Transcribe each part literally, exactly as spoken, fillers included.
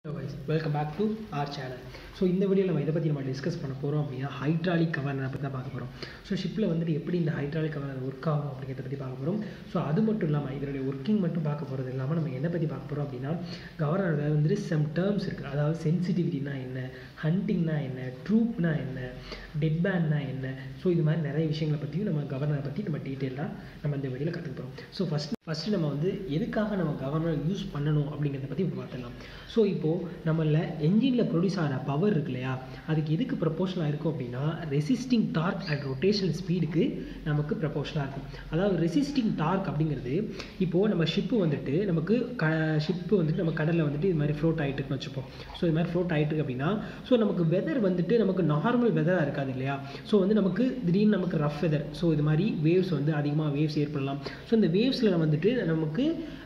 Hello guys, welcome back to our channel. So இந்த வீடியோவில் நம்ம இதை பற்றி நம்ம டிஸ்கஸ் பண்ண போகிறோம் அப்படின்னா ஹைட்ராலிக் கவர்னரை பற்றி தான் பார்க்க போகிறோம். ஸோ ஷிப்பில் வந்துட்டு எப்படி இந்த ஹைட்ராலிக் கவர்னர் ஒர்க் ஆகும் அப்படிங்கிறத பற்றி பார்க்க போகிறோம். ஸோ அது மட்டும் இல்லாமல் இதனுடைய ஒர்க்கிங் மட்டும் பார்க்க போகிறது இல்லாமல் நம்ம என்ன பற்றி பார்க்க போகிறோம் அப்படின்னா கவர்னரில் வந்துட்டு சம் டேர்ம்ஸ் இருக்குது. அதாவது சென்சிட்டிவிட்டினா என்ன, ஹண்டிங்னா என்ன, ட்ரூப்னா என்ன, டெட் பேண்ட்னா என்ன, ஸோ இது மாதிரி நிறைய விஷயங்களை பற்றியும் நம்ம கவர்னரை பற்றி நம்ம டீட்டெயிலாக நம்ம இந்த வீடியோவில் கற்றுக்க போகிறோம். ஸோ ஃபஸ்ட் ஃபஸ்ட்டு நம்ம வந்து எதுக்காக நம்ம கவர்னர் யூஸ் பண்ணணும் அப்படிங்கிறத பற்றி இப்போ பார்த்துடலாம். ஸோ இப்போது நம்மள என்ஜினில் ப்ரொடியூஸ் ஆகிற பவர் இருக்கு இல்லையா, அதுக்கு எதுக்கு ப்ரப்போர்ஷனாக இருக்கும் அப்படின்னா ரெசிஸ்டிங் டார்க் அண்ட் ரொட்டேஷனல் ஸ்பீடுக்கு நமக்கு ப்ரப்போர்ஷனாக இருக்கும். அதாவது ரெசிஸ்டிங் டார்க் அப்படிங்கிறது இப்போது நம்ம ஷிப்பு வந்துட்டு நமக்கு க ஷிப்பு வந்துட்டு நம்ம கடலில் வந்துட்டு இது மாதிரி ஃப்ளோட் ஆகிட்டு இருக்குன்னு வச்சுப்போம். ஸோ இது மாதிரி ஃப்ளோட் ஆகிட்டு இருக்கு அப்படின்னா ஸோ நமக்கு வெதர் வந்துட்டு நமக்கு நார்மல் வெதராக இருக்காது இல்லையா. ஸோ வந்து நமக்கு திடீர்னு நமக்கு ரஃப் வெதர், ஸோ இது மாதிரி வேவ்ஸ் வந்து அதிகமாக வேவ்ஸ் ஏற்படலாம். ஸோ இந்த வேவ்ஸில் வந்துட்டு நமக்கு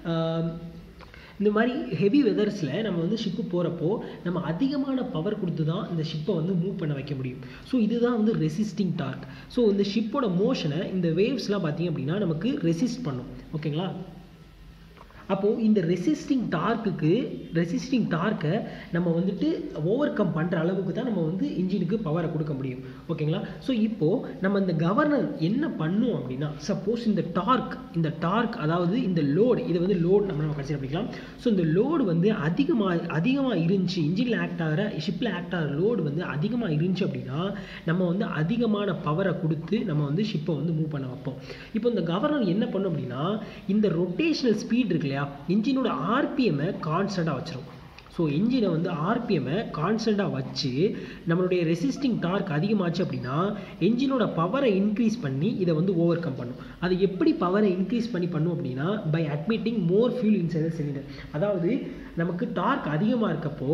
இந்த மாதிரி ஹெவி வெதர்ஸில் நம்ம வந்து ஷிப்பு போகிறப்போ நம்ம அதிகமான பவர் கொடுத்து தான் இந்த ஷிப்பை வந்து மூவ் பண்ண வைக்க முடியும். ஸோ இதுதான் வந்து ரெசிஸ்டிங் டார்க். ஸோ இந்த ஷிப்போட மோஷனை இந்த வேவ்ஸ்லாம் பார்த்திங்க அப்படின்னா நமக்கு ரெசிஸ்ட் பண்ணும். ஓகேங்களா. அப்போது இந்த ரெசிஸ்டிங் டார்க்குக்கு ரெசிஸ்டிங் டார்க்கை நம்ம வந்துட்டு ஓவர் கம் பண்ணுற அளவுக்கு தான் நம்ம வந்து இன்ஜினுக்கு பவரை கொடுக்க முடியும். ஓகேங்களா. ஸோ இப்போது நம்ம இந்த கவர்னர் என்ன பண்ணும் அப்படின்னா சப்போஸ் இந்த டார்க் இந்த டார்க் அதாவது இந்த லோடு இதை வந்து லோடு நம்ம நம்ம கன்சிடர் பண்ணிக்கலாம். ஸோ இந்த லோடு வந்து அதிகமாக அதிகமாக இருந்துச்சு, இன்ஜினில் ஆக்ட் ஆகிற ஷிப்பில் ஆக்ட் ஆகிற லோடு வந்து அதிகமாக இருந்துச்சு அப்படின்னா நம்ம வந்து அதிகமான பவரை கொடுத்து நம்ம வந்து ஷிப்பை வந்து மூவ் பண்ண வைப்போம். இப்போ இந்த கவர்னர் என்ன பண்ணும் அப்படின்னா இந்த ரொட்டேஷனல் ஸ்பீட் இருக்கு இல்லையா, இன்ஜினோட ஆர்பிஎம்மை கான்ஸ்டண்டாக வச்சிரும். ஸோ இன்ஜினை வந்து ஆர்பிஎம்மை கான்ஸ்டண்ட்டாக வச்சு நம்மளுடைய ரெசிஸ்டிங் டார்க் அதிகமாச்சு அப்படின்னா என்ஜினோட பவரை இன்க்ரீஸ் பண்ணி இதை வந்து ஓவர் கம் பண்ணும். அது எப்படி பவரை இன்க்ரீஸ் பண்ணி பண்ணும் அப்படின்னா by admitting more fuel inside the cylinder. அதாவது நமக்கு டார்க் அதிகமாக இருக்கப்போ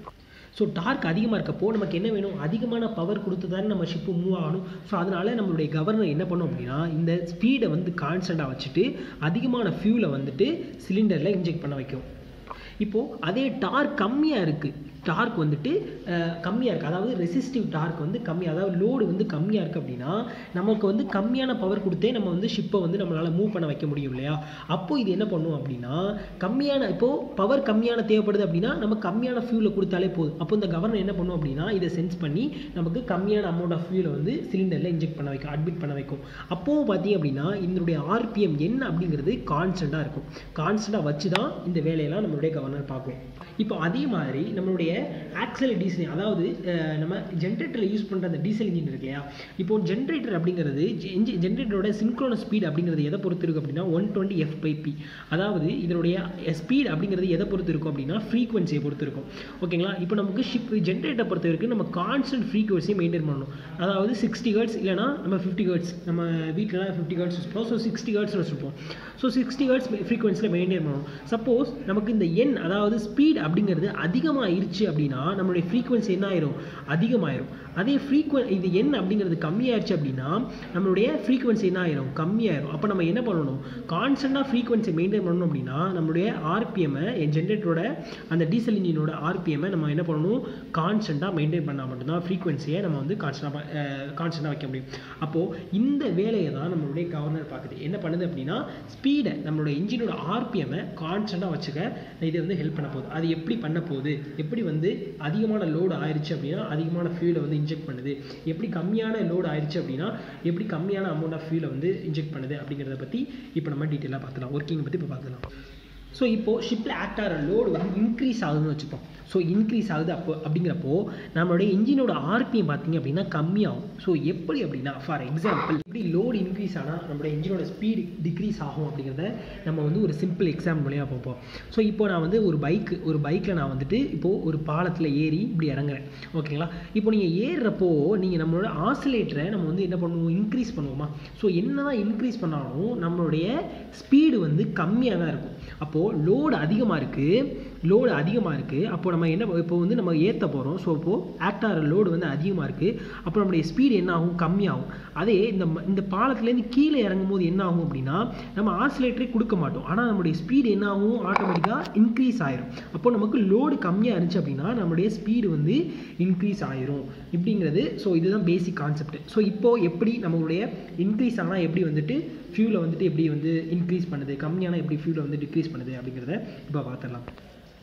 ஸோ டார்க் அதிகமாக இருக்கப்போ நமக்கு என்ன வேணும், அதிகமான பவர் கொடுத்து தானே நம்ம ஷிப்பு மூவ் ஆகணும். ஸோ அதனால் நம்மளுடைய கவர்னர் என்ன பண்ணும் அப்படின்னா இந்த ஸ்பீடை வந்து கான்ஸ்டண்ட்டாக வச்சுட்டு அதிகமான ஃபியூலை வந்துட்டு சிலிண்டரில் இன்ஜெக்ட் பண்ண வைக்கும். இப்போது அதே டார்க் கம்மியாக இருக்குது, டார்க் வந்துட்டு கம்மியாக இருக்குது, அதாவது ரெசிஸ்டிவ் டார்க் வந்து கம்மி, அதாவது லோடு வந்து கம்மியாக இருக்குது அப்படின்னா நமக்கு வந்து கம்மியான பவர் கொடுத்தே நம்ம வந்து ஷிப்பை வந்து நம்மளால் மூவ் பண்ண வைக்க முடியும் இல்லையா. அப்போது இது என்ன பண்ணும் அப்படின்னா கம்மியான இப்போது பவர் கம்மியான தேவைப்படுது அப்படின்னா நம்ம கம்மியான ஃபியூலை கொடுத்தாலே போதும். அப்போ இந்த கவர்னர் என்ன பண்ணும் அப்படின்னா இதை சென்ஸ் பண்ணி நமக்கு கம்மியான அமௌண்ட் ஆஃப் ஃபியூலை வந்து சிலிண்டரில் இன்ஜெக்ட் பண்ண வைக்கும், அட்மிட் பண்ண வைக்கும். அப்போது பார்த்தீங்க அப்படின்னா இதனுடைய ஆர்பிஎம் என்ன அப்படிங்கிறது கான்ஸ்டண்ட்டாக இருக்கும். கான்ஸ்டண்ட்டாக வச்சு தான் இந்த வேலையெல்லாம் நம்மளுடைய கவர்னர் பார்க்கும். இப்போ அதே மாதிரி நம்மளுடைய ஆக்சல் டீசல், அதாவது நம்ம ஜென்ரேட்டரில் யூஸ் பண்ணுற அந்த டீசல் இன்ஜின் இருக்கு இல்லையா, இப்போ ஜென்ரேட்டர் அப்படிங்கிறது ஜென்ரேட்டரோட சின்க்ரோனஸ் ஸ்பீட் அப்படிங்கிறது எதை பொறுத்து இருக்கும் அப்படின்னா one twenty F by P. அதாவது இதனுடைய ஸ்பீட் அப்படிங்கிறது எதை பொறுத்து இருக்கும் அப்படின்னா ஃப்ரீக்வன்சியை பொறுத்து இருக்கும். ஓகேங்களா. இப்போ நமக்கு ஷிப் ஜென்ரேட்டரை பொறுத்த வரைக்கும் நம்ம கான்ஸ்டன்ட் ஃப்ரீக்வன்சியை மெயின்டைன் பண்ணணும். அதாவது சிக்ஸ்டி ஹெர்ட்ஸ் இல்லைனா நம்ம ஃபிஃப்டி ஹெர்ட்ஸ், நம்ம வீட்டிலலாம் ஃபிஃப்டி ஹெர்ட்ஸ் வச்சுப்போம். ஸோ சிக்ஸ்டி ஹெர்ட்ஸ் வச்சுருப்போம். ஸோ சிக்ஸ்டி ஹெர்ட்ஸ் ஃப்ரீக்வன்சியில் மெயின்டைன் பண்ணணும். சப்போஸ் நமக்கு இந்த எண் அதாவது ஸ்பீட் அப்படிங்கிறது அதிகமாக ஆயிடுச்சு அப்படின்னா நம்மளுடைய ஃப்ரீக்வன்சி என்ன ஆயிரும், அதிகமாயிரும். அதே ஃப்ரீக்வன் இது எண் அப்படிங்கிறது கம்மியாயிருச்சு அப்படின்னா நம்மளுடைய ஃப்ரீக்வன்சி என்ன ஆயிரும், கம்மியாயிரும். அப்போ நம்ம என்ன பண்ணணும், கான்ஸ்டன்டாக ஃப்ரீக்வன்சி மெயின்டைன் பண்ணணும் அப்படின்னா நம்மளுடைய ஆர்பிஎம்மை என் ஜென்ரேட்டரோட அந்த டீசல் இன்ஜினோட ஆர்பிஎம்மை நம்ம என்ன பண்ணணும், கான்ஸ்டன்டாக மெயின்டைன் பண்ணால் மட்டும்தான் ஃப்ரீக்வன்சியை நம்ம வந்து கான்ஸ்டன்டாக கான்ஸ்டன்டாக வைக்க முடியும். அப்போது இந்த வேலையை தான் நம்மளுடைய கவர்னர் பார்க்குது. என்ன பண்ணுது அப்படின்னா ஸ்பீடை நம்மளுடைய இன்ஜினோட ஆர்பிஎம்மை கான்ஸ்டன்டாக வச்சுக்க இது வந்து ஹெல்ப் பண்ண போகுது. அது எப்படி பண்ண போகுது, எப்படி வந்து அதிகமான லோடு ஆயிடுச்சு அப்படின்னா அதிகமான ஃபியூலை வந்து இன்ஜெக்ட் பண்ணுது, எப்படி கம்மியான லோடு ஆயிடுச்சு அப்படின்னா எப்படி கம்மியான அமௌண்ட் ஆஃப் ஃபியூலை வந்து இன்ஜெக்ட் பண்ணுது அப்படிங்கிறத பற்றி இப்போ நம்ம டீட்டெயிலாக பார்த்துக்கலாம். ஒர்க்கிங் பற்றி இப்போ பார்த்துக்கலாம். ஸோ இப்போது ஷிப்பில் ஆக்ட் ஆகிற லோடு வந்து இன்க்ரீஸ் ஆகுதுன்னு வச்சுப்போம். ஸோ இன்க்ரீஸ் ஆகுது அப்போ அப்படிங்கிறப்போ நம்மளுடைய இன்ஜினோட ஆர்பிஎம் பார்த்திங்க அப்படின்னா கம்மியாகும். ஸோ எப்படி அப்படின்னா ஃபார் எக்ஸாம்பிள் இப்படி லோடு இன்க்ரீஸ் ஆனால் நம்மளுடைய இன்ஜினோட ஸ்பீடு டிக்ரீஸ் ஆகும் அப்படிங்கிறத நம்ம வந்து ஒரு சிம்பிள் எக்ஸாம்பிள் மூலியமாக பார்ப்போம். ஸோ இப்போ நான் வந்து ஒரு பைக்கு ஒரு பைக்கில் நான் வந்துட்டு இப்போது ஒரு பாலத்தில் ஏறி இப்படி இறங்குறேன். ஓகேங்களா. இப்போ நீங்கள் ஏறுறப்போ நீங்கள் நம்மளோட ஆசிலேட்டரை நம்ம வந்து என்ன பண்ணுவோம், இன்க்ரீஸ் பண்ணுவோமா. ஸோ என்ன தான் இன்க்ரீஸ் பண்ணாலும் நம்மளுடைய ஸ்பீடு வந்து கம்மியாக தான் இருக்கும். அப்போது லோடு அதிகமாக இருக்குது லோடு அதிகமாக இருக்குது அப்போ நம்ம என்ன இப்போ வந்து நம்ம ஏற்ற போகிறோம். ஸோ இப்போது ஆக்ட் ஆகிற லோடு வந்து அதிகமாக இருக்குது. அப்போ நம்மளுடைய ஸ்பீடு என்ன ஆகும், கம்மியாகும். அதே இந்த இந்த பாலத்துலேருந்து கீழே இறங்கும் போது என்ன ஆகும் அப்படின்னா நம்ம ஆசிலேட்டரே கொடுக்க மாட்டோம். ஆனால் நம்மளுடைய ஸ்பீடு என்ன ஆகும், ஆட்டோமேட்டிக்காக இன்க்ரீஸ் ஆயிரும். அப்போ நமக்கு லோடு கம்மியாக இருந்துச்சு அப்படின்னா நம்மளுடைய ஸ்பீடு வந்து இன்க்ரீஸ் ஆயிரும் இப்படிங்கிறது. ஸோ இதுதான் பேசிக் கான்செப்ட். ஸோ இப்போது எப்படி நம்மளுடைய இன்க்ரீஸ் ஆனால் எப்படி வந்துட்டு ஃபியூலை வந்துட்டு எப்படி வந்து இன்க்ரீஸ் பண்ணுது, கம்மியான எப்படி ஃபியூலை வந்து டிக்ரீஸ் பண்ணுது அப்படிங்கிறத இப்போ பார்த்துடலாம்.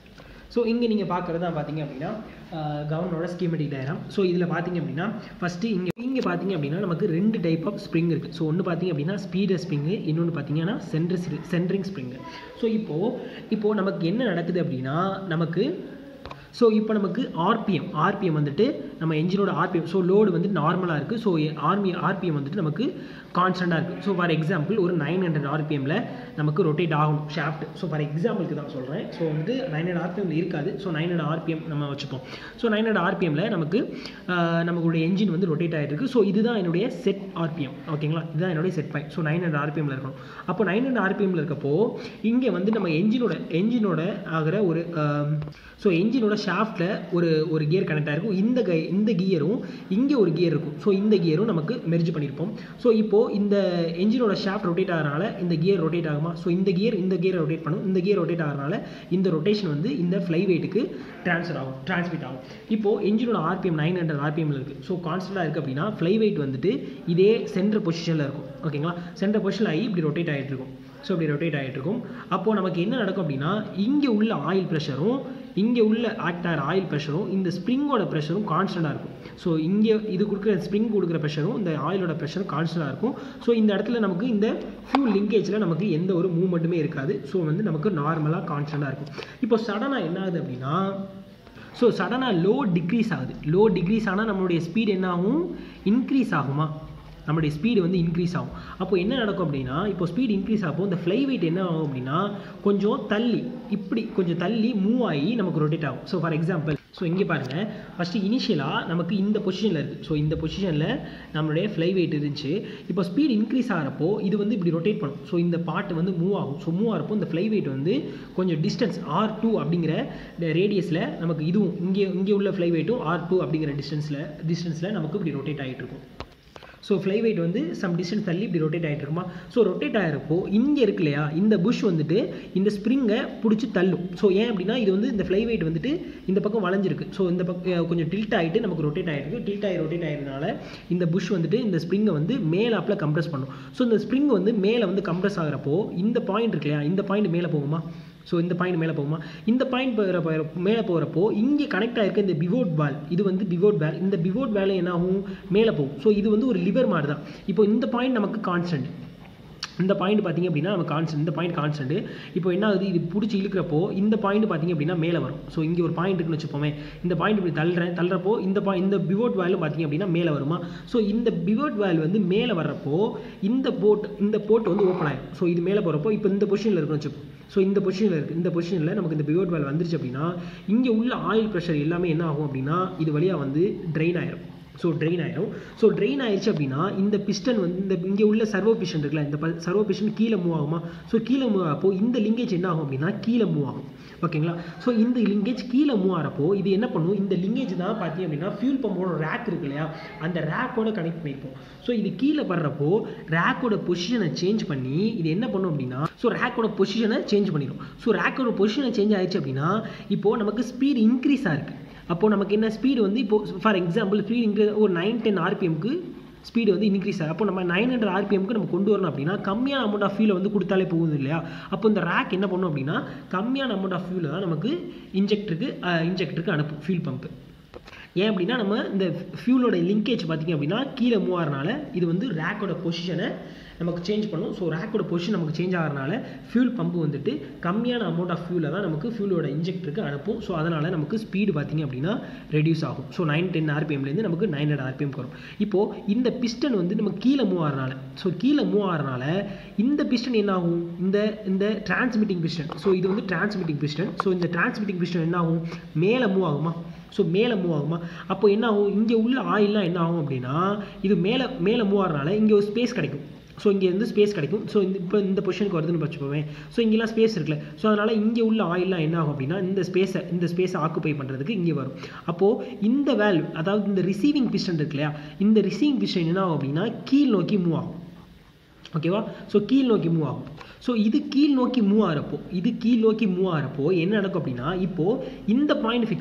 ஸோ இங்கே நீங்கள் பார்க்குறது தான் பார்த்தீங்க அப்படின்னா கவர்னரோட ஸ்கீமெட்டிக் டயக்ராம். ஸோ இதில் பார்த்தீங்க அப்படின்னா ஃபஸ்ட்டு இங்கே இங்கே பார்த்தீங்க அப்படின்னா நமக்கு ரெண்டு டைப் ஆஃப் ஸ்ப்ரிங் இருக்குது. ஸோ ஒன்று பார்த்தீங்க அப்படின்னா ஸ்பீடர் ஸ்ப்ரிங்கு, இன்னொன்று பார்த்தீங்கன்னா சென்ட்ரி சென்ட்ரிங் ஸ்ப்ரிங்கு. ஸோ இப்போது இப்போது நமக்கு என்ன நடக்குது அப்படின்னா நமக்கு ஸோ இப்போ நமக்கு ஆர்பிஎம் ஆர்பிஎம் வந்துட்டு நம்ம என்ஜினோட ஆர்பிஎம் ஸோ லோடு வந்து நார்மலாக இருக்குது. ஸோ ஆர்மி ஆர்பிஎம் வந்துட்டு நமக்கு கான்ஸ்டண்ட்டாக இருக்குது. ஸோ ஃபார் எக்ஸாம்பிள் ஒரு நைன் ஹண்ட்ரட் ஆர்பிஎம்மில் நமக்கு ரொட்டேட் ஆகணும் ஷாஃப்ட். ஸோ ஃபார் எக்ஸாம்பிளுக்கு தான் சொல்கிறேன். ஸோ வந்து நைன் ஹண்ட்ரட் ஆர்பிஎம்மில் இருக்காது. ஸோ நைன் ஹண்ட்ரட் ஆர்பிஎம் நம்ம வச்சுப்போம். ஸோ நைன் ஹண்ட்ரட் ஆர்பிஎம்மில் நமக்கு நம்மளுடைய என்ஜின் வந்து ரொட்டேட் ஆகிட்டு இருக்குது. ஸோ இதுதான் என்னுடைய செட் ஆர்பிஎம். ஓகேங்களா, இதுதான் என்னுடைய set point. So nine hundred ஆர்பிஎம்மில் இருக்கணும். அப்போ நைன் ஹண்ட்ரட் ஆர்பிஎம்மில் இருக்கப்போ இங்கே வந்து நம்ம என்ஜினோட என்ஜினோட ஆகிற ஒரு ஸோ என்ஜினோட ஷாஃப்ட்டில் ஒரு ஒரு கியர் கனெக்ட் ஆகிருக்கும். இந்த கை இந்த கியரும் இங்கே ஒரு கியர் இருக்கும். ஸோ இந்த கியரும் நமக்கு மெர்ஜ் பண்ணியிருப்போம். ஸோ இப்போது இந்த என்ஜினோட ஷாஃப்ட் ரொட்டேட் ஆகிறனால இந்த கியர் ரொட்டேட் ஆகுமா? ஸோ இந்த கியர் இந்த கியரை ரொட்டேட் பண்ணும். இந்த கியர் ரொட்டேட் ஆகிறனால இந்த ரொட்டேஷன் வந்து இந்த ஃப்ளை வெயிட்டுக்கு ட்ரான்ஸ்ஃபர் ஆகும் டிரான்ஸ்மிட் ஆகும். இப்போது என்ஜினோட ஆர்பிஎம் நைன் ஹண்ட்ரட் ஆர்பிஎம்மில் இருக்குது. ஸோ கான்ஸ்டண்ட்டாக இருக்குது அப்படின்னா ஃப்ளை வெயிட் வந்துட்டு இதே சென்டர் பொசிஷனில் இருக்கும். ஓகேங்களா, சென்டர் பொசிஷனில் ஆகி இப்படி ரொட்டேட் ஆகிட்டு இருக்கும். ஸோ இப்படி ரொட்டேட் ஆகிட்டு இருக்கும். அப்போது நமக்கு என்ன நடக்கும் அப்படின்னா இங்கே உள்ள ஆயில் ப்ரெஷரும் இங்கே உள்ள ஆக்ட் ஆகிற ஆயில் ப்ரெஷரும் இந்த ஸ்ப்ரிங்கோட ப்ரெஷரும் கான்ஸ்டண்ட்டாக இருக்கும். ஸோ இங்கே இது கொடுக்குற ஸ்ப்ரிங் கொடுக்குற ப்ரெஷரும் இந்த ஆயிலோட ப்ரெஷரும் கான்ஸ்டண்ட்டாக இருக்கும். ஸோ இந்த இடத்துல நமக்கு இந்த ஃபியூல் லிங்கேஜில் நமக்கு எந்த ஒரு மூவ்மெண்ட்டுமே இருக்காது. ஸோ வந்து நமக்கு நார்மலாக கான்ஸ்டண்ட்டாக இருக்கும். இப்போ சடனாக என்ன ஆகுது அப்படின்னா ஸோ சடனாக லோ டிக்ரீஸ் ஆகுது. லோ டிக்ரீஸ் ஆனால் நம்மளுடைய ஸ்பீட் என்ன ஆகும்? இன்க்ரீஸ் ஆகுமா? நம்மளுடைய ஸ்பீடு வந்து இன்க்ரீஸ் ஆகும். அப்போ என்ன நடக்கும் அப்படின்னா இப்போ ஸ்பீட் இன்க்ரீஸ் ஆகும். இந்த ஃப்ளை வெயிட் என்ன ஆகும் அப்படின்னா கொஞ்சம் தள்ளி இப்படி கொஞ்சம் தள்ளி மூவ் ஆகி நமக்கு ரொட்டேட் ஆகும். ஸோ ஃபார் எக்ஸாம்பிள் ஸோ இங்கே பாருங்கள், ஃபஸ்ட்டு இனிஷியலாக நமக்கு இந்த பொசிஷனில் இருக்குது. ஸோ இந்த பொசிஷனில் நம்மளுடைய ஃப்ளை வெயிட் இருந்துச்சு. இப்போ ஸ்பீட் இன்க்ரீஸ் ஆகிறப்போ இது வந்து இப்படி ரொட்டேட் பண்ணும். ஸோ இந்த பார்ட் வந்து மூவ் ஆகும். ஸோ மூவ் ஆகிறப்போ இந்த ஃப்ளை வெயிட் வந்து கொஞ்சம் டிஸ்டன்ஸ் ஆர் டூ அப்படிங்கிற ரேடியஸில் நமக்கு இதுவும் இங்கே இங்கே உள்ள ஃப்ளை வெயிட்டும் ஆர் டூ அப்படிங்கிற டிஸ்டன்ஸில் டிஸ்டன்ஸில் நமக்கு இப்படி ரொட்டேட் ஆகிட்டு இருக்கும். ஸோ ஃப்ளை வெயிட் வந்து சம் டிஸ்டன்ஸ் தள்ளி இப்படி ரொட்டேட் ஆகிட்டு இருக்குமா? ஸோ ரொட்டேட் ஆகிறப்போ இங்கே இருக்கு இல்லையா, இந்த புஷ் வந்துட்டு இந்த ஸ்ப்ரிங்கை பிடிச்சி தள்ளும். ஸோ ஏன் அப்படின்னா இது வந்து இந்த ஃப்ளை வெயிட் வந்துட்டு இந்த பக்கம் வளைஞ்சிருக்கு. ஸோ இந்த பக்கம் கொஞ்சம் டில்ட் ஆகிட்டு நமக்கு ரொட்டேட் ஆகிருக்கு. டில்ட் ஆகி ரொட்டேட் ஆகிறதுனால இந்த புஷ் வந்துட்டு இந்த ஸ்ப்ரிங்கை வந்து மேலாப்பில் கம்ப்ரெஸ் பண்ணும். ஸோ இந்த ஸ்ப்ரிங் வந்து மேலே வந்து கம்ப்ரெஸ் ஆகிறப்போ இந்த பாயிண்ட் இருக்கு இல்லையா, இந்த பாயிண்ட் மேலே போகுமா? ஸோ இந்த பாயிண்ட் மேலே போகுமா? இந்த பாயிண்ட் போகிற மேலே போகிறப்போ இங்கே கனெக்ட் ஆகிருக்க இந்த பிவோட் வால், இது வந்து பிவோட் வேல். இந்த பிவோட் வேலை என்ன ஆகும்? மேலே போகும். ஸோ இது வந்து ஒரு லிவர் மாதிரி தான். இப்போ இந்த பாயிண்ட் நமக்கு கான்ஸ்டன்ட். இந்த பாயிண்ட் பார்த்திங்க அப்படின்னா நம்ம கான்ஸ்டன்ட், இந்த பாயிண்ட் கான்ஸ்டன்ட். இப்போ என்ன ஆகுது? இது பிடிச்சி இழுக்கிறப்போ இந்த பாயிண்ட் பார்த்திங்க அப்படின்னா மேலே வரும். ஸோ இங்கே ஒரு பாயிண்ட் இருக்குன்னு வச்சுப்போமே, இந்த பாயிண்ட் இப்படி தள்ளுறேன் தள்ளுறப்போ இந்த பா இந்த பிவோட் வேலும் பார்த்திங்க அப்படின்னா மேலே வருமா? ஸோ இந்த பிவோட் வேல் வந்து மேலே வர்றப்போ இந்த போட் இந்த போட் வந்து ஓப்பன் ஆகும். ஸோ இது மேலே போகிறப்போ இப்போ இந்த பொசிஷனில் இருக்குன்னு வச்சுப்போம். ஸோ இந்த பொசிஷனில் இருக்குது. இந்த பொசிஷனில் நமக்கு இந்த பிவோட் வேல் வந்துருச்சு அப்படின்னா இங்கே உள்ள ஆயில் ப்ரெஷர் எல்லாமே என்ன ஆகும் அப்படின்னா இது வழியாக வந்து ட்ரெயின் ஆயிரும். ஸோ ட்ரெயின் ஆயிரும். ஸோ ட்ரெயின் ஆயிடுச்சு அப்படின்னா இந்த பிஸ்டன் வந்து இந்த இங்கே உள்ள சர்வோ பிஸ்டன் இருக்குல்ல, இந்த சர்வோ பிஸ்டன் கீழே மூவ் ஆகுமா? ஸோ கீழே மூவ் ஆகப்போ இந்த லிங்கேஜ் என்ன ஆகும் அப்படின்னா கீழே மூவ் ஆகும். ஓகேங்களா, ஸோ இந்த லிங்கேஜ் கீழே மூவ் ஆகிறப்போ இது என்ன பண்ணும்? இந்த லிங்கேஜ் தான் பார்த்தீங்க அப்படின்னா ஃபியூல் பம்போட ரேக் இருக்கு இல்லையா, அந்த ரேக்கோட கனெக்ட் பண்ணியிருப்போம். ஸோ இது கீழே படுறப்போ ரேக்கோட பொசிஷனை சேஞ்ச் பண்ணி இது என்ன பண்ணும் அப்படின்னா ஸோ ரேக்கோட பொசிஷனை சேஞ்ச் பண்ணிடும். ஸோ ரேக்கோட பொசிஷனை சேஞ்ச் ஆயிடுச்சு அப்படின்னா இப்போது நமக்கு ஸ்பீடு இன்க்ரீஸ் ஆகிருக்கு. அப்போது நமக்கு என்ன ஸ்பீடு வந்து இப்போது ஃபார் எக்ஸாம்பிள் ஸ்பீடு இன்க்ரீஸ் ஒரு நைன் டென் ஆர்பிஎம்க்கு ஸ்பீடு வந்து இன்க்ரீஸ் ஆகும். அப்போ நம்ம நைன் ஹண்ட்ரட் ஆர்பிஎம்க்கு நம்ம கொண்டு வரணும் அப்படின்னா கம்மியான அமௌண்ட் ஆஃப் ஃபியூலை வந்து கொடுத்தாலே போகுது இல்லையா. அப்போ இந்த ரேக் என்ன பண்ணும் அப்படின்னா கம்மியான அமௌண்ட் ஆஃப் ஃபியூலை தான் நமக்கு இன்ஜெக்டருக்கு இன்ஜெக்டருக்கு அனுப்பும் ஃபியூல் பம்பு. ஏன் அப்படின்னா நம்ம இந்த ஃபியூலோட லிங்கேஜ் பார்த்திங்க அப்படின்னா கீழே மூவ் ஆகிறனால இது வந்து ரேக்கோட பொசிஷனை நமக்கு சேஞ்ச் பண்ணும். ஸோ ரேக்கோட பொசிஷன் நமக்கு சேஞ்ச் ஆகிறனால ஃபியூல் பம்பு வந்துட்டு கம்மியான அமௌண்ட் ஆஃப் ஃபியூலை தான் நமக்கு ஃபியூலோட இன்ஜெக்டருக்கு அனுப்பும். ஸோ அதனால் நமக்கு ஸ்பீடு பார்த்திங்க அப்படின்னா ரெடியூஸ் ஆகும். ஸோ நைன் டென் ஆர்பிஎம்லேருந்து நமக்கு நைன் ஹண்ட்ரட் ஆர்பிஎம் வரும். இப்போது இந்த பிஸ்டன் வந்து நம்ம கீழே மூவ் ஆகிறனால ஸோ கீழே மூவ் ஆகிறனால இந்த பிஸ்டன் என்ன ஆகும்? இந்த இந்த டிரான்ஸ்மிட்டிங் பிஸ்டன். ஸோ இது வந்து டிரான்ஸ்மிட்டிங் பிஸ்டன். ஸோ இந்த டிரான்ஸ்மிட்டிங் பிஸ்டன் என்ன ஆகும்? மேலே மூவ் ஆகுமா? ஸோ மேலே மூவ் ஆகுமா? அப்போ என்ன ஆகும்? இங்கே உள்ள ஆயில்லாம் என்ன ஆகும் அப்படின்னா இது மேலே மேலே மூவ் ஆகிறனால இங்கே ஒரு ஸ்பேஸ் கிடைக்கும். ஸோ இங்கே வந்து ஸ்பேஸ் கிடைக்கும். ஸோ இந்த இப்போ இந்த பொசிஷனுக்கு வருதுன்னு வச்சுப்போமே. ஸோ இங்கெல்லாம் ஸ்பேஸ் இருக்குல்ல. ஸோ அதனால் இங்கே உள்ள ஆயில்லாம் என்ன ஆகும் அப்படின்னா இந்த ஸ்பேஸை இந்த ஸ்பேஸை ஆக்குப்பை பண்ணுறதுக்கு இங்கே வரும். அப்போது இந்த வேல்வ் அதாவது இந்த ரிசீவிங் பிஸ்டன் இருக்கு இல்லையா, இந்த ரிசீவிங் பிஸ்டன் என்ன ஆகும் அப்படின்னா கீழ் நோக்கி மூவ் ஆகும். ஓகேவா? ஸோ கீழ் நோக்கி மூவ் ஆகும். ஸோ இது கீழ் நோக்கி மூவ் ஆகிறப்போ இது கீழ் நோக்கி மூவ் ஆகிறப்போ என்ன நடக்கும் அப்படின்னா இப்போது இந்த பாயிண்ட் ஃபிக்ஸ்டு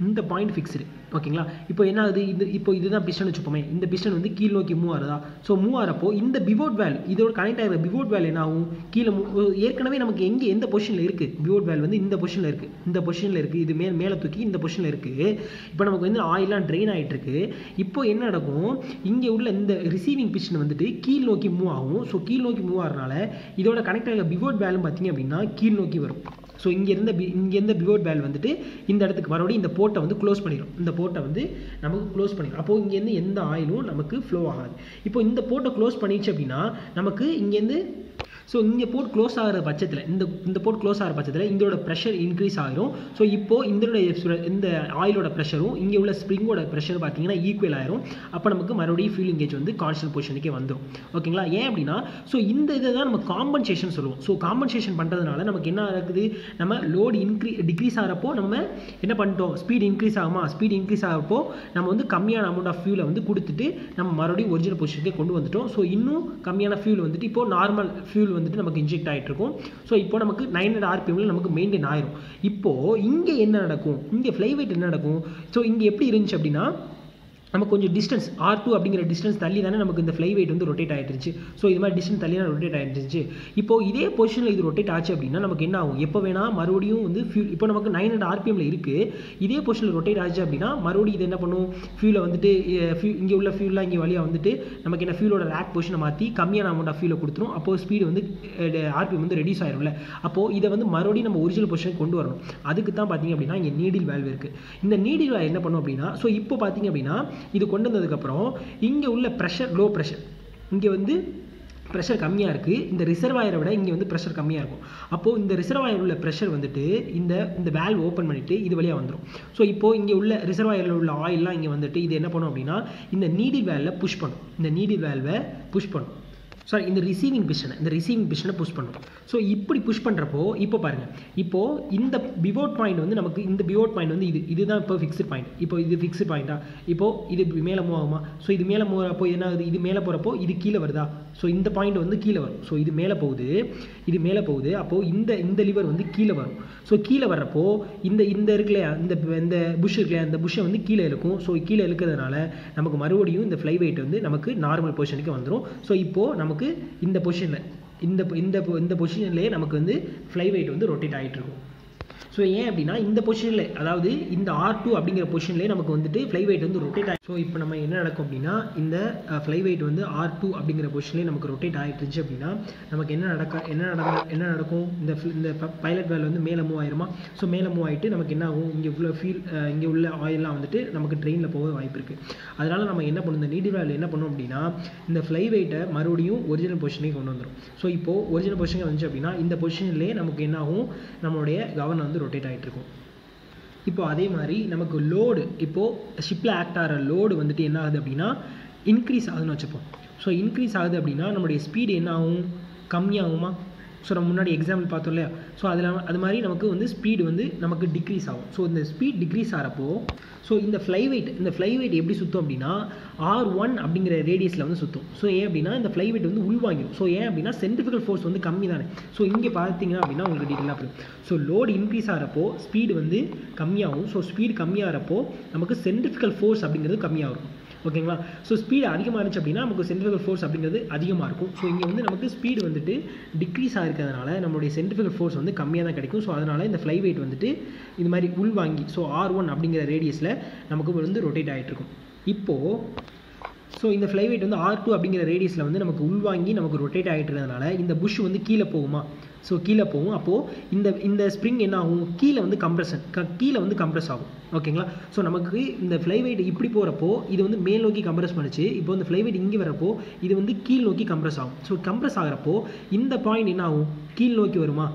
இந்த பாயிண்ட் ஃபிக்ஸ்டு ஓகேங்களா. இப்போ என்ன ஆகுது, இது இப்போ இதுதான் பிஸ்டன் வச்சுப்போமே, இந்த பிஸ்டன் வந்து கீழ் நோக்கி மூவ் ஆகுதா. ஸோ மூவ் ஆகிறப்போ இந்த பிவோட் வேல் இதோட கனெக்ட் ஆகிற பிவோட் வேல் என்ன ஆகும், கீழே ஏற்கனவே நமக்கு எங்கே எந்த பொசிஷனில் இருக்குது, பிவோட் வேல் வந்து இந்த பொசிஷனில் இருக்குது, இந்த பொசிஷனில் இருக்குது, இது மே மேலே தூக்கி இந்த பொசிஷனில் இருக்குது. இப்போ நமக்கு வந்து ஆயிலாம் ட்ரெயின் ஆகிட்டு இருக்கு. இப்போ என்ன நடக்கும், இங்கே உள்ள இந்த ரிசீவிங் பிஸ்டன் வந்துட்டு கீழ் நோக்கி மூவ் ஆகும். ஸோ கீழ் நோக்கி மூவ் ஆகிறனால இதோட கனெக்ட் ஆகிற பிவோட் வேலும் பார்த்தீங்க அப்படின்னா கீழ் நோக்கி வரும். ஸோ இங்கே இருந்த பி இங்கே இருந்த பிவோட் வேல் வந்துட்டு இந்த இடத்துக்கு மறுபடியும் இந்த போர்ட்டை வந்து க்ளோஸ் பண்ணிடும். இந்த போர்ட்டை வந்து நமக்கு க்ளோஸ் பண்ணிடும். அப்போது இங்கேருந்து எந்த ஆயிலும் நமக்கு ஃப்ளோ ஆகாது. இப்போ இந்த போர்ட்டை க்ளோஸ் பண்ணிடுச்சு அப்படின்னா நமக்கு இங்கேருந்து ஸோ இங்கே போர்ட் க்ளோஸ் ஆகிற பட்சத்தில் இந்த இந்த போர்ட் க்ளோஸ் ஆகிற பட்சத்தில் இதோட ப்ரெஷர் இன்க்ரீஸ் ஆகிரும். ஸோ இப்போது இதோட இந்த ஆயிலோட ப்ரெஷரும் இங்கே உள்ள ஸ்ப்ரிங்கோட ப்ரெஷர் பார்த்தீங்கன்னா ஈக்குவல் ஆயிரும். அப்போ நமக்கு மறுபடியும் ஃபியூல் எங்கேஜ் வந்து கான்ஸ்டன்ட் பொசிஷனுக்கே வந்துடும். ஓகேங்களா. ஏன் அப்படின்னா ஸோ இந்த இதை தான் நம்ம காம்பன்சேஷன் சொல்லுவோம். ஸோ காம்பன்சேஷன் பண்ணுறதுனால நமக்கு என்ன ஆகுது, நம்ம லோடு இன்க்ரீ டிக்ரீஸ் ஆகிறப்போ நம்ம என்ன பண்ணிட்டோம், ஸ்பீட் இன்க்ரீஸ் ஆகுமா, ஸ்பீட் இன்க்ரீஸ் ஆகிறப்போ நம்ம வந்து கம்மியான அமௌண்ட் ஆஃப் ஃபியூலை வந்து கொடுத்துட்டு நம்ம மறுபடியும் ஒரிஜினல் பொசிஷனுக்கே கொண்டு வந்துட்டோம். ஸோ இன்னும் கம்மியான ஃபியூல் வந்துட்டு இப்போ நார்மல் ஃபியூல் வந்துட்டு நமக்கு இன்ஜெக்ட் ஆகிட்டு இருக்கும். ஸோ இப்போ நமக்கு நைன் ஹண்ட்ரட் ஆர்பிஎம்ல நமக்கு மெயின்டைன் ஆயிரும். இப்போ இங்கே என்ன நடக்கும், இங்கே ஃப்ளை வெயிட் என்ன நடக்கும், ஸோ இங்கே எப்படி இருந்துச்சு அப்படின்னா நமக்கு கொஞ்சம் டிஸ்டன்ஸ் ஆர் டூ அப்படிங்கிற டிஸ்டன்ஸ் தள்ளி தானே நமக்கு இந்த ஃப்ளை வெயிட் வந்து ரொட்டேட் ஆகிட்டு இருந்துச்சு. ஸோ இது மாதிரி டிஸ்டன்ஸ் தள்ளி தான் ரொட்டேட் ஆகிட்டு இருந்துச்சு. இப்போ இதே பொசிஷனில் இது ரொட்டேட் ஆச்சு அப்படின்னா நமக்கு என்ன ஆகும், எப்போ வேணால் மறுபடியும் வந்து ஃபியூல் இப்போ நமக்கு நைன் ஹண்ட்ரட் ஆர்பிஎம்ல இருக்குது. இதே பொசிஷனில் ரொட்டேட் ஆச்சு அப்படின்னா மறுபடியும் இது என்ன பண்ணும், ஃபியூலை வந்துட்டு ஃபியூ இங்கே உள்ள ஃபியூலாம் இங்கே வழியாக வந்துட்டு நமக்கு என்ன ஃபியூலோட ரேக் பொசிஷனை மாற்றி கம்மியான அமௌண்ட் ஆஃப் ஃபியூலை கொடுத்துரும். அப்போது ஸ்பீடு வந்து ஆர்பிஎம் வந்து ரெடியூஸ் ஆயிரும்ல. அப்போது இதை வந்து மறுபடியும் நம்ம ஒரிஜினல் பொசிஷன் கொண்டு வரணும். அதுக்கு தான் பார்த்தீங்க அப்படின்னா இங்கே நீடில் வேல்வ் இருக்குது. இந்த நீடில் வேல்வ் என்ன பண்ணும் அப்படின்னா ஸோ இப்போ பார்த்தீங்க அப்படின்னா இது கொண்டு வந்ததுக்கப்புறம் இங்கே உள்ள ப்ரெஷர் லோ ப்ரெஷர், இங்கே வந்து ப்ரெஷர் கம்மியாக இருக்குது. இந்த ரிசர்வாயரை விட இங்கே வந்து ப்ரெஷர் கம்மியாக இருக்கும். அப்போது இந்த ரிசர்வாயர் உள்ள ப்ரெஷர் வந்துட்டு இந்த இந்த வேல்வ் ஓப்பன் பண்ணிவிட்டு இது வழியாக வந்துடும். ஸோ இப்போது இங்கே உள்ள ரிசர்வாயரில் உள்ள ஆயிலெலாம் இங்கே வந்துட்டு இது என்ன பண்ணும் அப்படின்னா இந்த நீடில் வேல்வை புஷ் பண்ணும். இந்த நீடில் வேல்வை புஷ் பண்ணும் சாரி இந்த ரிசீவிங் பிஸ்டனை இந்த ரிசீவிங் பிஸ்டனை புஷ் பண்ணும். ஸோ இப்படி புஷ் பண்ணுறப்போ இப்போ பாருங்கள், இப்போது இந்த பிவோட் பாயிண்ட் வந்து நமக்கு இந்த பிவோட் பாயிண்ட் வந்து இது இதுதான் இப்போ ஃபிக்ஸ்டு பாயிண்ட். இப்போ இது ஃபிக்ஸ்டு பாயிண்டா, இப்போது இது மேலே மூவ் ஆகுமா, ஸோ இது மேலே மூவ் ஆகிறப்போ என்ன ஆகுது, இது மேலே போகிறப்போ இது கீழே வருதா. ஸோ இந்த பாயிண்ட் வந்து கீழே வரும். ஸோ இது மேலே போகுது, இது மேலே போகுது. அப்போது இந்த இந்த லிவர் வந்து கீழே வரும். ஸோ கீழே வர்றப்போ இந்த இந்த இருக்குல்லையா இந்த இந்த புஷ் இருக்குல்லையா இந்த புஷ்ஷை வந்து கீழே இழுக்கும். ஸோ கீழே இழுக்கிறதுனால நமக்கு மறுபடியும் இந்த ஃப்ளை வெயிட் வந்து நமக்கு நார்மல் பொசிஷனுக்கு வந்துடும். ஸோ இப்போது நமக்கு இந்த பொசிஷனில் இந்த இந்த இந்த பொசிஷன்லேயே நமக்கு வந்து ஃப்ளை வெயிட் வந்து ரொட்டேட் ஆகிட்டு இருக்கும். ஸோ ஏன் அப்படின்னா இந்த பொசிஷனில் அதாவது இந்த ஆர் டூ அப்படிங்கிற பொசிஷன்லேயே நமக்கு வந்துட்டு ஃப்ளை வெயிட் வந்து ரொட்டேட் ஆகி ஸோ இப்போ நம்ம என்ன நடக்கும் அப்படின்னா இந்த ஃப்ளை வெயிட் வந்து ஆர் டூ அப்படிங்கிற பொசிஷன்லேயே நமக்கு ரொட்டேட் ஆகிட்டு இருந்துச்சு அப்படின்னா நமக்கு என்ன நடக்க என்ன நடக்க என்ன நடக்கும், இந்த இந்த பைலட் வேல் வந்து மேலே மூவ் ஆயிருமா. ஸோ மேலே மூவ் ஆகிட்டு நமக்கு என்ன ஆகும், இங்கே உள்ள ஃபீல் இங்கே உள்ள ஆயிலெலாம் வந்துட்டு நமக்கு ட்ரெயினில் போக வாய்ப்பு இருக்குது. அதனால் நம்ம என்ன பண்ணணும், இந்த நீடில் வேல் என்ன பண்ணணும் அப்படின்னா இந்த ஃப்ளை வெயிட்டை மறுபடியும் ஒரிஜினல் பொசிஷனுக்கு கொண்டு வந்துடும். ஸோ இப்போது ஒரிஜினல் பொசிஷன் வந்துச்சு அப்படின்னா இந்த பொசிஷன்லேயே நமக்கு என்ன ஆகும், நம்மளுடைய கவர்னர் வந்து ரொட்டேட் ஆகிட்டு இருக்கும். இப்போ அதே மாதிரி நமக்கு லோடு இப்போது ஷிப்பில் ஆக்ட் ஆகிற லோடு வந்துட்டு என்ன ஆகுது அப்படின்னா இன்க்ரீஸ் ஆகுதுன்னு வச்சுப்போம். ஸோ இன்க்ரீஸ் ஆகுது அப்படின்னா நம்மளுடைய ஸ்பீடு என்ன ஆகும், கம்மியாகுமா. ஸோ நம்ம முன்னாடி எக்ஸாம்பிள் பார்த்தோம் இல்லையா. ஸோ அதில் அது மாதிரி நமக்கு வந்து ஸ்பீடு வந்து நமக்கு டிக்ரீஸ் ஆகும். ஸோ இந்த ஸ்பீட் டிக்ரீஸ் ஆகிறப்போ ஸோ இந்த ஃப்ளை வெயிட் இந்த ஃப்ளை வெயிட் எப்படி சுற்றும் அப்படின்னா ஆர் ஒன் அப்படிங்கிற ரேடியஸில் வந்து சுற்றும். ஸோ ஏன் அப்படின்னா இந்த ஃப்ளை வெயிட் வந்து உள்வாங்கிடும். ஸோ ஏன் அப்படின்னா சென்ட்ரிஃபிகல் ஃபோர்ஸ் வந்து கம்மி தானே. ஸோ இங்கே பார்த்தீங்கன்னா அப்படின்னா உங்களுக்கு டீட்டெயிலாக புரியும். ஸோ லோடு இன்க்ரீஸ் ஆகிறப்போ ஸ்பீடு வந்து கம்மியாகும். ஸோ ஸ்பீடு கம்மியாகிறப்போ நமக்கு சென்ட்ரிஃபிகல் ஃபோர்ஸ் அப்படிங்கிறது கம்மியாகும். ஓகேங்களா. ஸோ ஸ்பீடு அதிகமாக இருந்துச்சு அப்படின்னா நமக்கு சென்ட்ரிஃபிகல் ஃபோர்ஸ் அப்படிங்கிறது அதிகமாக இருக்கும். ஸோ இங்கே வந்து நமக்கு ஸ்பீடு வந்துட்டு டிக்ரீஸ் ஆகிருக்கிறதுனால நம்மளுடைய சென்ட்ரிஃபிகல் ஃபோர்ஸ் வந்து கம்மியாக தான் கிடைக்கும். ஸோ அதனால் இந்த ஃப்ளை வெயிட் வந்துட்டு இது மாதிரி உள்வாங்கி ஸோ ஆர் ஒன் அப்படிங்கிற ரேடியஸில் நமக்கு வந்து ரொட்டேட் ஆகிட்டு இருக்கும். இப்போது ஸோ இந்த ஃப்ளை வெயிட் வந்து ஆர் டூ அப்படிங்கிற ரேடியஸில் வந்து நமக்கு உள்வாங்கி நமக்கு ரொட்டேட் ஆகிட்டு இருக்கிறதுனால இந்த புஷ் வந்து கீழே போகுமா. ஸோ கீழே போகும். அப்போது இந்த இந்த ஸ்ப்ரிங் என்ன ஆகும், கீழே வந்து கம்ப்ரெஷன் க கீழே வந்து கம்ப்ரெஸ் ஆகும். ஓகேங்களா. ஸோ நமக்கு இந்த ஃப்ளை வெயிட் இப்படி போகிறப்போ இது வந்து மேல் நோக்கி கம்ப்ரெஸ் பண்ணிச்சு. இப்போ இந்த ஃப்ளை வெயிட் இங்கே வரப்போ இது வந்து கீழ் நோக்கி கம்ப்ரெஸ் ஆகும். ஸோ கம்ப்ரெஸ் ஆகிறப்போ இந்த பாயிண்ட் என்ன ஆகும், கீழ் நோக்கி வருமா.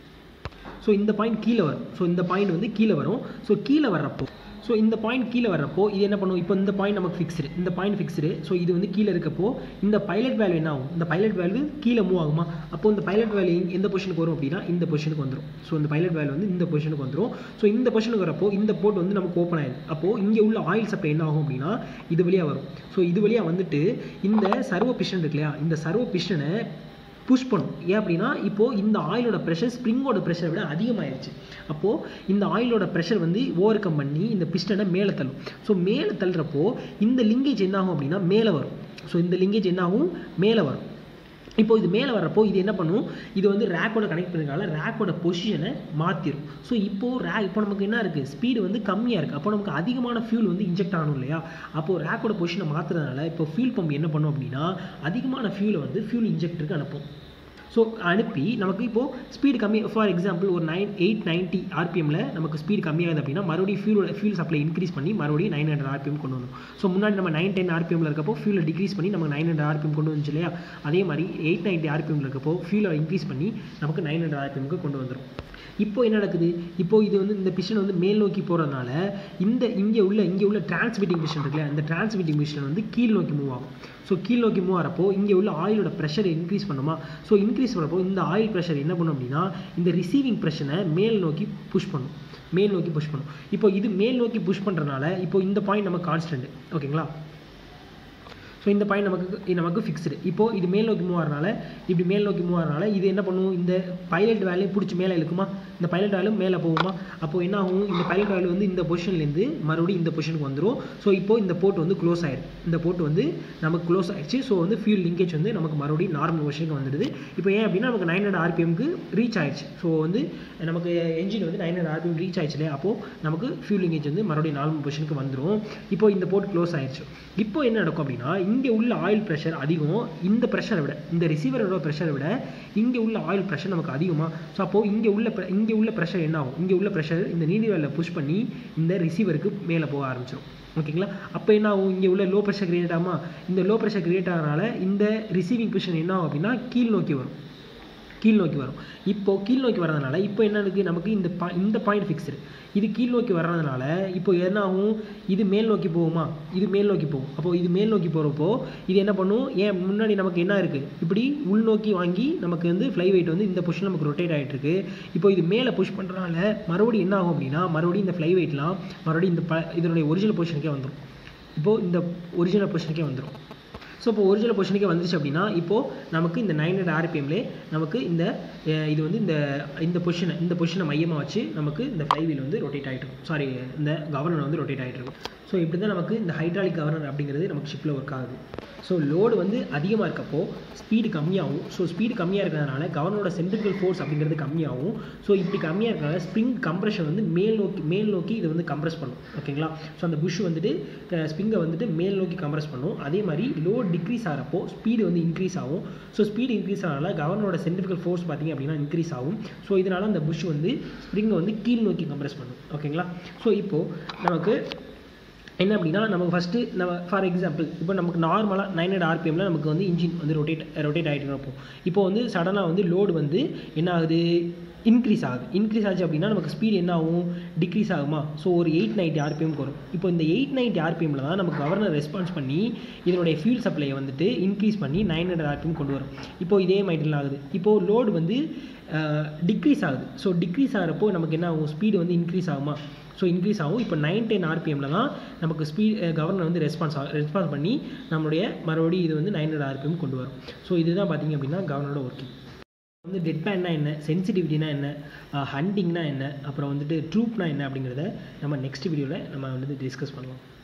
ஸோ இந்த பாயிண்ட் கீழே வரும். ஸோ இந்த பாயிண்ட் வந்து கீழே வரும். ஸோ கீழே வர்றப்போ ஸோ இந்த பாயிண்ட் கீழே வர்றப்போ இது என்ன பண்ணும், இப்போ இந்த பாயிண்ட் நமக்கு ஃபிக்ஸ்டு இந்த பாயிண்ட் ஃபிக்ஸ்டு. ஸோ இது வந்து கீழே இருக்கப்போ இந்த பைலட் வேல்யூ என்ன ஆகும், இந்த பைலட் வேல்யூ கீழே மூவ் ஆகுமா. அப்போ இந்த பைலட் வேல்யூ எந்த பொசிஷனுக்கு வரும் அப்படின்னா இந்த பொசிஷனுக்கு வந்துடும். ஸோ இந்த பைலட் வேல்யூ வந்து இந்த பொசிஷனுக்கு வந்துடும். ஸோ இந்த பொசிஷனுக்கு வரப்போ இந்த போர்ட் வந்து நமக்கு ஓப்பன் ஆயிடுது. அப்போது இங்கே உள்ள ஆயில் சப்ளை என்ன ஆகும் அப்படின்னா இது வழியாக வரும். ஸோ இது வழியாக வந்துட்டு இந்த சர்வோ பிஸ்டன் இருக்கு இல்லையா, இந்த சர்வோ பிஸ்டனை புஷ் பண்ணும். ஏன் அப்படின்னா இப்போது இந்த ஆயிலோட ப்ரெஷர் ஸ்ப்ரிங்கோட ப்ரெஷரை விட அதிகமாகிடுச்சு. அப்போது இந்த ஆயிலோட ப்ரெஷர் வந்து ஓவர் கம் பண்ணி இந்த பிஸ்டனை மேலே தள்ளும். ஸோ மேலே தள்ளுறப்போ இந்த லிங்கேஜ் என்ன ஆகும் அப்படின்னா மேலே வரும். ஸோ இந்த லிங்கேஜ் என்ன ஆகும், மேலே வரும். இப்போ இது மேலே வரப்போ இது என்ன பண்ணும், இது வந்து ரேக்கோட கனெக்ட் பண்ணிருக்கால ரேக்கோட பொசிஷனை மாற்றிடும். ஸோ இப்போது ரே இப்போ நமக்கு என்ன இருக்குது, ஸ்பீடு வந்து கம்மியாக இருக்குது. அப்போ நமக்கு அதிகமான ஃபியூல் வந்து இன்ஜெக்ட் ஆகணும் இல்லையா. அப்போது ரேக்கோட பொசிஷனை மாற்றுறதுனால இப்போ ஃபியூல் பம்ப் என்ன பண்ணும் அப்படின்னா அதிகமான ஃபியூலை வந்து ஃபியூல் இன்ஜெக்டருக்கு அனுப்பும். ஸோ அனுப்பி நமக்கு இப்போது ஸ்பீடு கம்மி, ஃபார் எக்ஸாம்பிள் ஒரு நைன் எயிட் நைன்ட்டி ஆர்பிஎம்மில் நமக்கு ஸ்பீடு கம்மியாகுது அப்படின்னா மறுபடியும் ஃபியூலோட ஃபியூல் சப்ளை இன்க்ரீஸ் பண்ணி மறுபடியும் நைன் ஹண்ட்ரட் ஆர்பிஎம் கொண்டு வரும். ஸோ முன்னாடி நம்ம நைன் டென் ஆர்பிஎம்மில் இருக்கப்போ ஃபியூலை டிக்ரீஸ் பண்ணி நமக்கு நைன் ஹண்ட்ரட் ஆர்பிஎம் கொண்டு வந்துச்சு இல்லையா. அதே மாதிரி எயிட் நைன்ட்டி ஆர்பிஎம்மில் இருக்கப்போ ஃபியூலை இன்க்ரீஸ் பண்ணி நமக்கு நைன் ஹண்ட்ரட் ஆர்பிஎம்க்கு கொண்டு வந்துடும். இப்போ என்ன நடக்குது, இப்போ இது வந்து இந்த பிஸ்டன் வந்து மேல் நோக்கி போகிறதுனால இந்த இங்கே உள்ள இங்கே உள்ள டிரான்ஸ்மிட்டிங் பிஸ்டன் இருக்குல்ல, அந்த டிரான்ஸ்மிட்டிங் பிஸ்டன் வந்து கீழ் நோக்கி மூவ் ஆகும். ஸோ கீழ் நோக்கி மூவ் ஆகிறப்போ இங்கே உள்ள ஆயிலோட ப்ரெஷர் இன்க்ரீஸ் பண்ணுமா. ஸோ இன்க்ரீஸ் பண்ணுறப்போ இந்த ஆயில் ப்ரெஷர் என்ன பண்ணும் அப்படின்னா இந்த ரிசீவிங் ப்ரெஷரை மேல் நோக்கி புஷ் பண்ணும், மேல் நோக்கி புஷ் பண்ணும். இப்போ இது மேல் நோக்கி புஷ் பண்ணுறதுனால இப்போ இந்த பாயிண்ட் நமக்கு கான்ஸ்டன்ட், ஓகேங்களா. ஸோ இந்த பாயிண்ட் நமக்கு நமக்கு ஃபிக்ஸ்டு. இப்போது இது மேல் நோக்கி மூவ் ஆகிறனால இப்படி மேல் நோக்கி மூவ் ஆகிறனால இது என்ன பண்ணும், இந்த பைலட் வேலையை பிடிச்சி மேலே இழுக்குமா, இந்த பைலட் வேலும் மேலே போகுமா. அப்போது என்ன ஆகும், இந்த பைலட் வேல் வந்து இந்த பொசிஷன்லேருந்து மறுபடியும் இந்த பொசிஷனுக்கு வந்துடும். ஸோ இப்போது இந்த போர்ட் வந்து க்ளோஸ் ஆயிடும், இந்த போர்ட் வந்து நமக்கு க்ளோஸ் ஆயிடுச்சு. ஸோ வந்து ஃபியூல் லிங்கேஜ் வந்து நமக்கு மறுபடியும் நார்மல் பொசிஷனுக்கு வந்துடுது. இப்போ ஏன் அப்படின்னா நமக்கு நைன் ஹண்ட்ரட் ஆர்பிஎம்க்கு ரீச் ஆயிடுச்சு. ஸோ வந்து நமக்கு என்ஜின் வந்து நைன் ஹண்ட்ரட் ஆர்பிஎம் ரீச் ஆயிடுச்சு இல்லையா. அப்போது நமக்கு ஃபியூல் லிங்கேஜ் வந்து மறுபடியும் நார்மல் பொசிஷனுக்கு வந்துடும். இப்போ இந்த போர்ட் க்ளோஸ் ஆயிடுச்சு. இப்போ என்ன நடக்கும் அப்படின்னா இங்கே உள்ள ஆயில் ப்ரெஷர் அதிகம், இந்த ப்ரெஷரை விட இந்த ரிசீவரோட ப்ரெஷரை விட இங்கே உள்ள ஆயில் ப்ரெஷர் நமக்கு அதிகமாக. ஸோ அப்போது இங்கே உள்ள இங்கே உள்ள ப்ரெஷர் என்ன ஆகும், இங்கே உள்ள ப்ரெஷர் இந்த நீடிவேலில் புஷ் பண்ணி இந்த ரிசீவருக்கு மேலே போக ஆரம்பிச்சிடும், ஓகேங்களா. அப்போ என்ன ஆகும், இங்கே உள்ள லோ ப்ரெஷர் கிரியேட் ஆகுமா. இந்த லோ ப்ரெஷர் கிரியேட் ஆகிறனால இந்த ரிசீவிங் பொசிஷன் என்ன ஆகும் அப்படின்னா கீழ் நோக்கி வரும், கீழ் நோக்கி வரும். இப்போது கீழ் நோக்கி வரதுனால இப்போ என்ன இருக்குது நமக்கு இந்த பா இந்த பாயிண்ட் ஃபிக்ஸ்டு. இது கீழ் நோக்கி வர்றதுனால இப்போ என்ன ஆகும், இது மேல் நோக்கி போகுமா, இது மேல் நோக்கி போகும். அப்போது இது மேல் நோக்கி போகிறப்போ இது என்ன பண்ணும், ஏன் முன்னாடி நமக்கு என்ன இருக்குது இப்படி உள்நோக்கி வாங்கி நமக்கு வந்து ஃப்ளை வெயிட் வந்து இந்த பொசிஷன் நமக்கு ரொட்டேட் ஆகிட்டு இருக்கு. இப்போ இது மேலே புஷ் பண்ணுறதுனால மறுபடியும் என்ன ஆகும் அப்படின்னா மறுபடியும் இந்த ஃப்ளை வெயிட்லாம் மறுபடியும் இந்த ப இதனுடைய ஒரிஜினல் பொசிஷனுக்கே வந்துடும். இப்போது இந்த ஒரிஜினல் பொசிஷனுக்கே வந்துடும். ஸோ இப்போ ஒரிஜினல் பொசிஷனுக்கே வந்துச்சு அப்படின்னா இப்போது நமக்கு இந்த நைன் ஹண்ட்ரட் ஆர்பிஎம்லே நமக்கு இந்த இது வந்து இந்த இந்த பொசிஷனை இந்த பொசிஷனை மையமாக வச்சு நமக்கு இந்த ஃப்ளை வீல் வந்து ரொட்டேட் ஆகிட்டு இருக்கும், சாரி இந்த கவர்னர் வந்து ரொட்டேட் ஆகிட்டு இருக்கும். ஸோ இப்படி தான் நமக்கு இந்த ஹைட்ராலிக் கவர்னர் அப்படிங்கிறது நமக்கு ஷிப்பில் ஒர்க் ஆகுது. ஸோ லோடு வந்து அதிகமாக இருக்கப்போ ஸ்பீடு கம்மியாகும். ஸோ ஸ்பீடு கம்மியாக இருக்கிறதுனால கவர்னரோட சென்ட்ரிபியூகல் ஃபோர்ஸ் அப்படிங்கிறது கம்மியாகும். ஸோ இப்படி கம்மியாக இருக்கிறனால ஸ்ப்ரிங் கம்ப்ரெஷன் வந்து மேல் நோக்கி மேல் நோக்கி இது வந்து கம்ப்ரெஸ் பண்ணும், ஓகேங்களா. ஸோ அந்த புஷ் வந்துட்டு ஸ்ப்ரிங்கை வந்துட்டு மேல் நோக்கி கம்ப்ரெஸ் பண்ணும். அதே மாதிரி லோடு டிக்ரீஸ் ஆகிறப்போ ஸ்பீடு வந்து இன்க்ரீஸ் ஆகும். ஸோ ஸ்பீடு இன்க்ரீஸ் ஆனால கவர்னரோட சென்ட்ரிபியூகல் ஃபோர்ஸ் பார்த்திங்க அப்படின்னா இன்க்ரீஸ் ஆகும். ஸோ இதனால் அந்த புஷ் வந்து ஸ்ப்ரிங்கை வந்து கீழ் நோக்கி கம்ப்ரெஸ் பண்ணும், ஓகேங்களா. ஸோ இப்போது நமக்கு என்ன அப்படின்னா நமக்கு ஃபஸ்ட்டு நம்ம ஃபார் எக்ஸாம்பிள் இப்போ நமக்கு நார்மலாக நைன் ஹண்ட்ரட் ஆர்பிஎம்மில் நமக்கு வந்து இன்ஜின் வந்து ரொட்டேட் ரொட்டேட் ஆகிட்டு இருப்போம். இப்போ வந்து சடனாக வந்து லோடு வந்து என்ன ஆகுது, இன்க்ரீஸ் ஆகுது. இன்க்ரீஸ் ஆச்சு அப்படின்னா நமக்கு ஸ்பீடு என்ன ஆகும், டிக்ரீஸ் ஆகுமா. ஸோ ஒரு எயிட் நைன்ட்டி ஆர்பிஎம்க்கு வரும். இப்போ இந்த எயிட் நைன்ட்டி ஆர்பிஎம்மில் தான் நமக்கு கவர்னர் ரெஸ்பான்ஸ் பண்ணி இதனுடைய ஃபியூல் சப்ளையை வந்துட்டு இன்க்ரீஸ் பண்ணி நைன் ஹண்ட்ரட் ஆர்பிஎம் கொண்டு வரும். இப்போது இதே மைட்டில் ஆகுது. இப்போது லோடு வந்து டிக்ரீஸ் ஆகுது. ஸோ டிக்ரீஸ் ஆகிறப்போ நமக்கு என்ன ஆகும், ஸ்பீடு வந்து இன்க்ரீஸ் ஆகுமா. ஸோ இன்க்ரீஸ் ஆகும். இப்போ நைன் டென் ஆர்பிஎம்மில் தான் நமக்கு ஸ்பீட் கவர்னர் வந்து ரெஸ்பான்ஸ் ஆகும் ரெஸ்பான்ஸ் பண்ணி நம்மளுடைய மறுபடியும் இது வந்து நைன் ஹண்ட்ரட் ஆர்பிஎம் கொண்டு வரும். ஸோ இதுதான் பார்த்திங்க அப்படின்னா கவர்னரோட ஒர்க்கிங். வந்து டெட் பேண்ட்னா என்ன, சென்சிட்டிவிட்டினா என்ன, ஹண்டிங்னா என்ன, அப்புறம் வந்துட்டு ட்ரூப்னா என்ன அப்படிங்கிறத நம்ம நெக்ஸ்ட் வீடியோவில் நம்ம வந்து டிஸ்கஸ் பண்ணுவோம்.